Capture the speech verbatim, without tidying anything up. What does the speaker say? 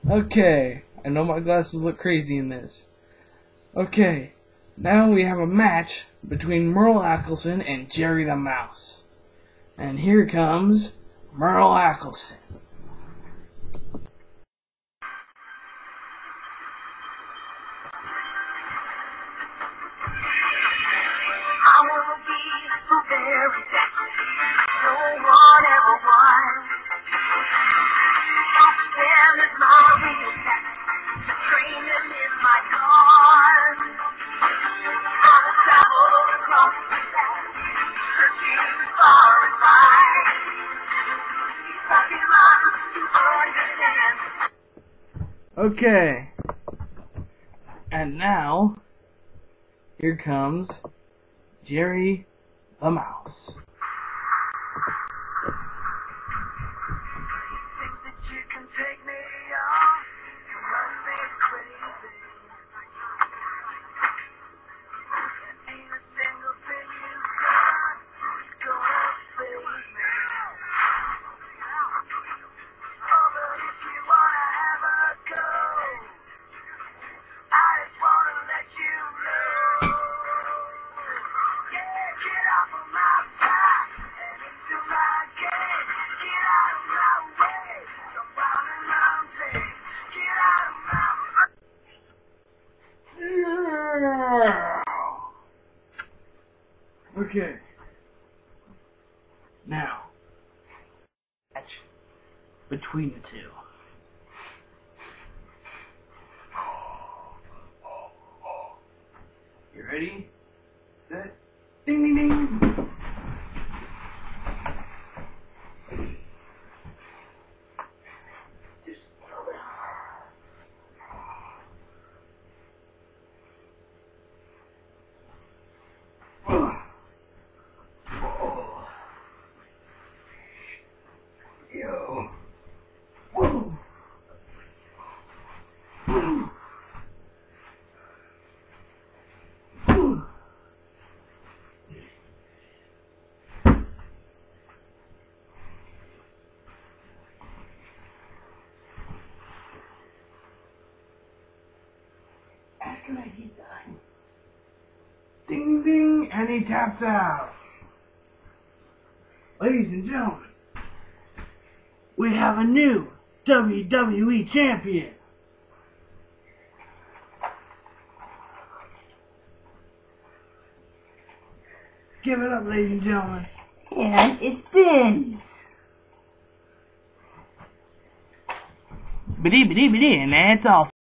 Okay, I know my glasses look crazy in this. Okay, now we have a match between Merle Ackelson and Jerry the Mouse. And here comes Merle Ackelson. I wanna be the very best no one ever was. Them is my real test. Dreaming is my cause. I will travel across the land, searching far and wide. Walking around to understand. Okay. And now, here comes Jerry the Mouse. Think that you can take me on? You must be crazy. Ain't a single thing you've got is gonna save me. Oh, but if you wanna have a go, I just wanna let you know. Yeah, get off of my back and into my game. Get out of my way. Don't round and round things. Get out of my way. Okay. Now, match between the two. You ready? Set. Ding ding ding. Just Yo. Whoa. Whoa. Whoa. After I get done, ding ding, and he taps out. Ladies and gentlemen, we have a new W W E champion. Give it up, ladies and gentlemen. And it spins. Biddy biddy biddy, and that's all.